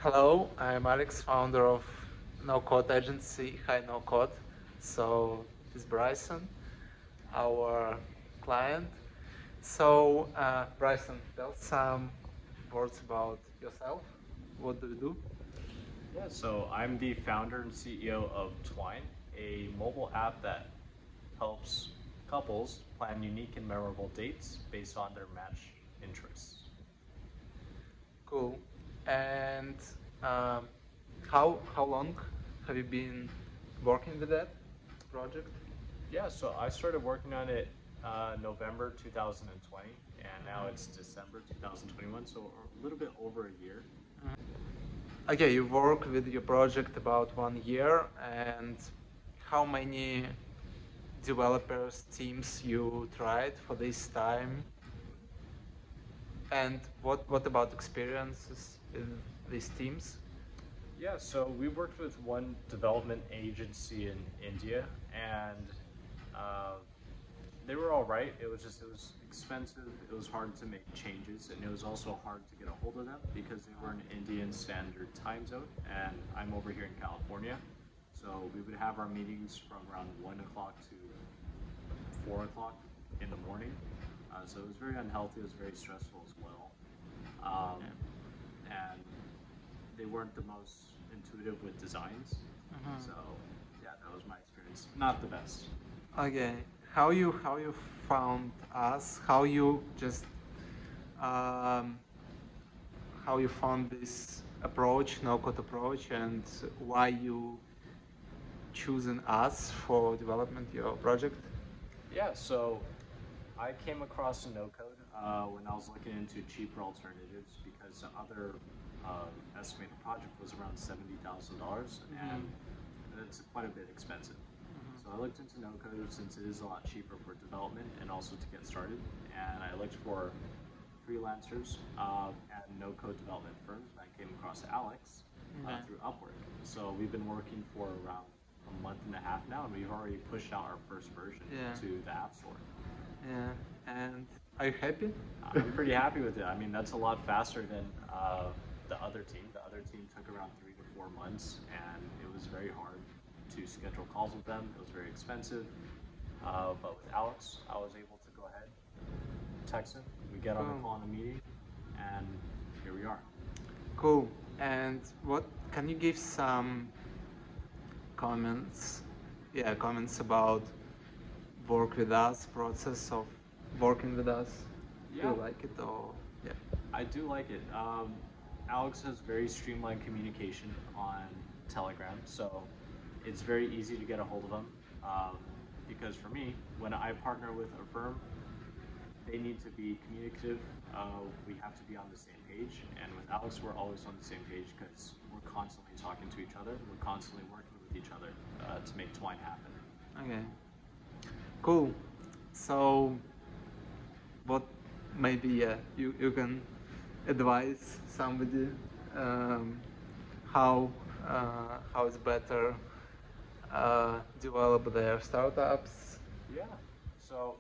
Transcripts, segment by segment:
Hello, I'm Alex, founder of no-code agency Hi No Code. So this is Bryson, our client. So Bryson, tell some words about yourself. What do you do? Yeah, so I'm the founder and CEO of TWIIN, a mobile app that helps couples plan unique and memorable dates based on their match interests. Cool. And um, how long have you been working with that project? Yeah, so I started working on it November 2020, and now it's December 2021, so a little bit over a year. Okay, you work with your project about 1 year, and how many developers teams you tried for this time, and what about experiences with these teams? Yeah, so we worked with one development agency in India, and uh, they were all right. It was expensive. It was hard to make changes, and it was also hard to get a hold of them because they were in Indian Standard Time Zone, and I'm over here in California. So we would have our meetings from around 1 o'clock to 4 o'clock in the morning. So it was very unhealthy. It was very stressful as well, and they weren't the most intuitive with designs. So yeah, that was my experience. Not the best. Okay, how you found us? Um, how you found this approach, no code approach, and why you choosing us for development your project? Yeah, so I came across a no code when I was looking into cheaper alternatives because the other estimated project was around $70,000, and it's quite a bit expensive. So I looked into no code since it is a lot cheaper for development and also to get started. And I looked for freelancers and no code development firms, and I came across Alex through Upwork. So we've been working for around a month and a half now, and we've already pushed out our first version Yeah. to the App Store. Yeah, and are you happy? I'm pretty happy with it. I mean, that's a lot faster than the other team. The other team took around 3 to 4 months, and it was very hard to schedule calls with them. It was very expensive. But with Alex, I was able to go ahead, text him, we get on a call in a meeting, and here we are. Cool. And what can you give some comments? Yeah, comments about work with us, process of working with us. Do Yeah, you like it or yeah? I do like it. Alex has very streamlined communication on Telegram, so it's very easy to get a hold of him. Because for me, when I partner with a firm, they need to be communicative. We have to be on the same page, and with Alex, we're always on the same page because we're constantly talking to each other. We're constantly working with each other to make TWIIN happen. Okay. Cool. So what maybe you can advise somebody um, how it's better develop their startups. Yeah. So,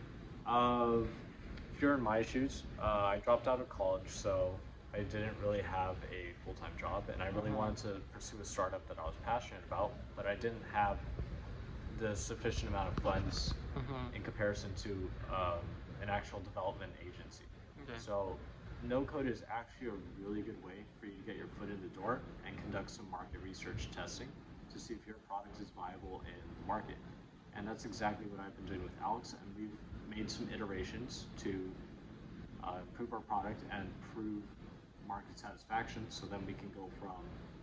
if you're in my shoes, I dropped out of college, so I didn't really have a full-time job, and I really wanted to pursue a startup that I was passionate about, but I didn't have the sufficient amount of funds in comparison to an actual development agency. Okay. So, no code is actually a really good way for you to get your foot in the door and conduct some market research testing to see if your product is viable in the market. And that's exactly what I've been doing with Alex, and we've made some iterations to improve our product and prove market satisfaction, so then we can go from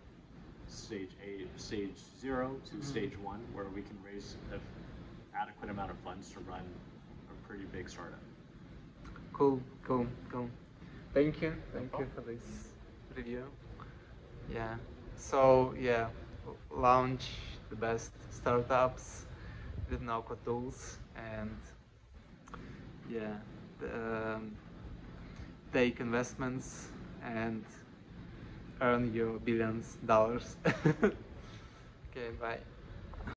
stage 0 to stage 1, where we can raise an adequate amount of funds to run a pretty big startup. Cool, cool, cool. Thank you, thank you problem. for this review. Yeah. So yeah, launch the best startups with no-code tools, and yeah, take investments and earn your billions dollars. Okay, bye.